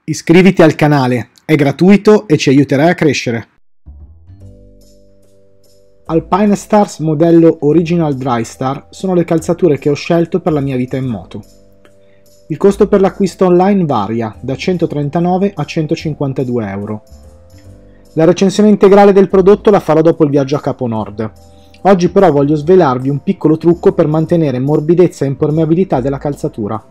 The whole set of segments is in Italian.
Iscriviti al canale, è gratuito e ci aiuterai a crescere. Alpine Stars modello Original Drystar sono le calzature che ho scelto per la mia vita in moto. Il costo per l'acquisto online varia da 139 a 152 euro. La recensione integrale del prodotto la farò dopo il viaggio a Capo Nord. Oggi però voglio svelarvi un piccolo trucco per mantenere morbidezza e impermeabilità della calzatura.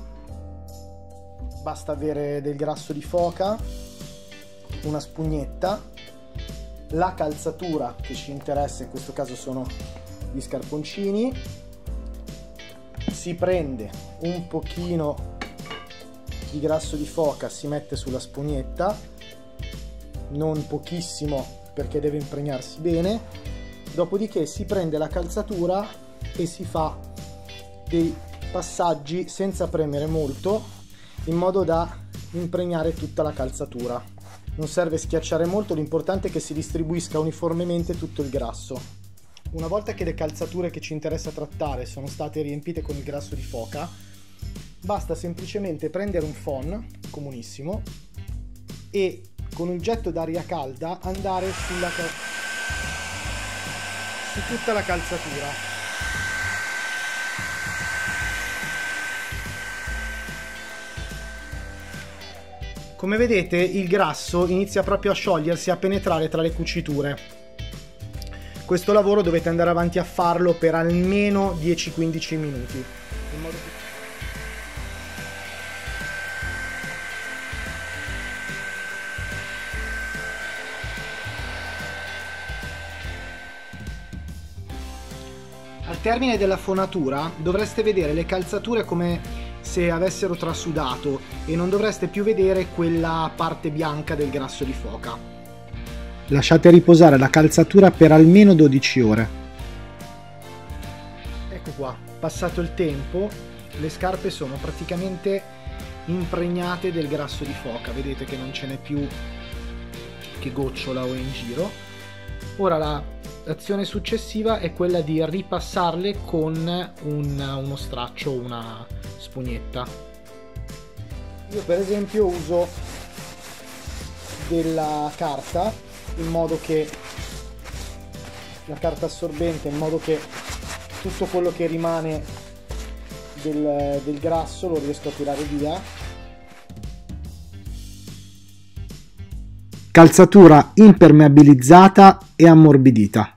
Basta avere del grasso di foca, una spugnetta, la calzatura che ci interessa, in questo caso sono gli scarponcini, si prende un pochino di grasso di foca, si mette sulla spugnetta, non pochissimo perché deve impregnarsi bene, dopodiché si prende la calzatura e si fa dei passaggi senza premere molto, in modo da impregnare tutta la calzatura. Non serve schiacciare molto, l'importante è che si distribuisca uniformemente tutto il grasso. Una volta che le calzature che ci interessa trattare sono state riempite con il grasso di foca, basta semplicemente prendere un phon comunissimo e con un getto d'aria calda andare su tutta la calzatura. Come vedete, il grasso inizia proprio a sciogliersi, a penetrare tra le cuciture. Questo lavoro dovete andare avanti a farlo per almeno 10-15 minuti. Al termine della fonatura dovreste vedere le calzature come se avessero trasudato e non dovreste più vedere quella parte bianca del grasso di foca. Lasciate riposare la calzatura per almeno 12 ore. Ecco qua, passato il tempo, le scarpe sono praticamente impregnate del grasso di foca, vedete che non ce n'è più che gocciola o è in giro. Ora l'azione successiva è quella di ripassarle con uno straccio o una spugnetta. Io per esempio uso della carta, in modo che la carta assorbente, in modo che tutto quello che rimane del grasso lo riesco a tirare via. Calzatura impermeabilizzata e ammorbidita.